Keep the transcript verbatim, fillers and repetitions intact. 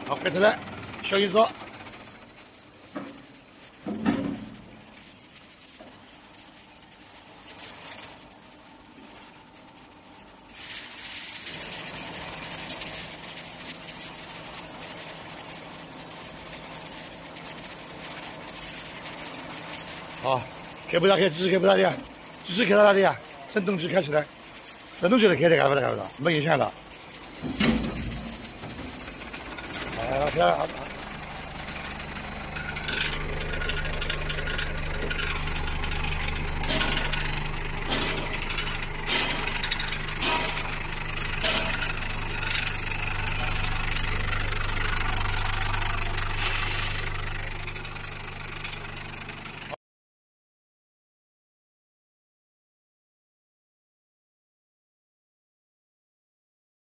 好，开始来，小心做。好，开不大开，支持开不大的，支持开到哪里啊？震动机开起来，震动机的开的开不大开不大，没影响的。哎，开了。